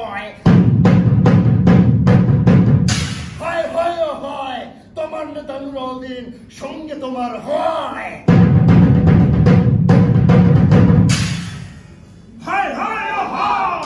হয় হয় হয় হয় তোমার নেতা নুরউদ্দিন সঙ্গে তোমার হয় হয় হয় হয়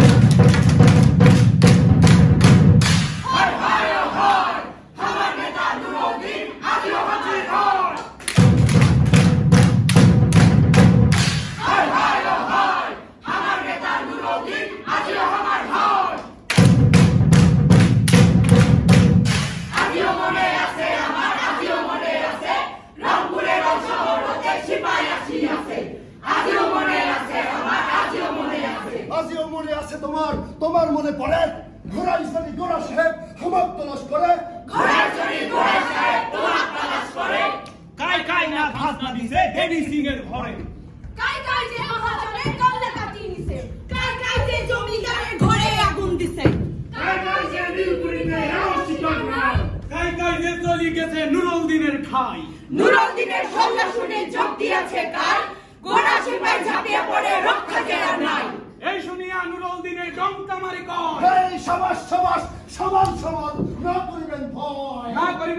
তোমার মনে পড়ে ঘোড়ার সাথে ঘোড়া সাহেব হামাক তলাশ করে ঘোড়ার সাথে ঘোড়া সাহেব তোমাক তলাশ করে কাই কাই না ঘাস না দিছে দেবী সিং এর ঘরে কাই কাই যে মহাজনে কমলা কাটি নিছে কাই কাই যে জমিদারের ঘরে আগুন দিছে কাই কাই যে নীলপুরিতে রামসি কাটনা কাই কাই যে চলি গেছে নুরউদ্দিনের ঠাই নুরউদ্দিনের সঙ্গে শুনে যোগ দিয়েছে কার গোড়া সিপাই ঝাঁপিয়ে পড়ে রক্ষা কেরা নাই এই শুনিয়া নুরউদ্দিনের ডঙ্কা মারি কয় এই সমাজ সমাজ সমান সমান না করিবেন ভয়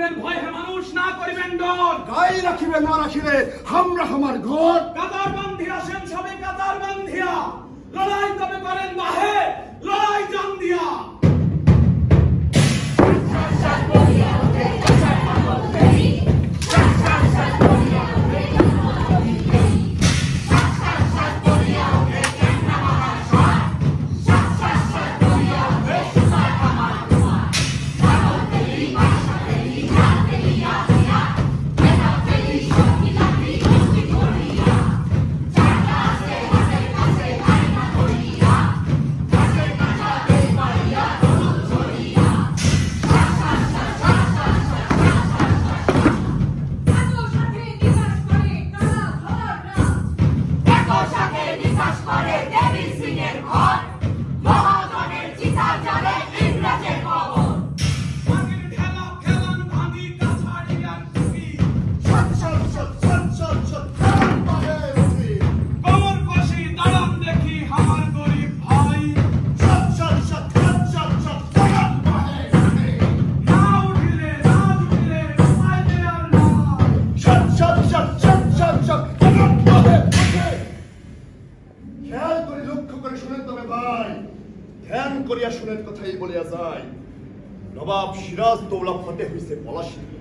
হে মানুষ না করিবেন ডর গাই রাখিবে না রাখিবে আমরা আমার ঘর কাতার বান্ধিয়া সেন সবে কাতার বান্ধিয়া লড়াই তবে করেন বাহে লড়াই জান দিয়া ধ্যান করিয়া শুনেন কথাই বলিয়া যায় নবাব সিরাজ দৌলা ফতে হইছে পলাশী